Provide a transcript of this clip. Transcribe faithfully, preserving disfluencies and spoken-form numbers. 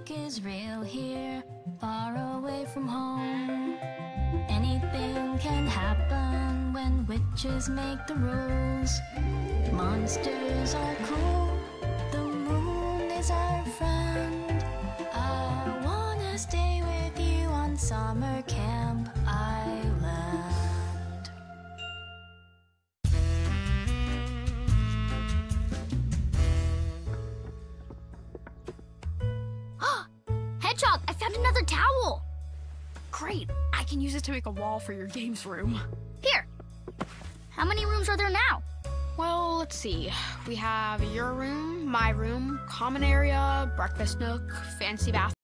magic is real here, far away from home. Anything can happen when witches make the rules. Monsters are cool, the moon is our friend. I wanna stay with you on Summer Camp Island. Hedgehog, I found another towel! Great! I can use it to make a wall for your games room. Here! How many rooms are there now? Well, let's see. We have your room, my room, common area, breakfast nook, fancy bathroom.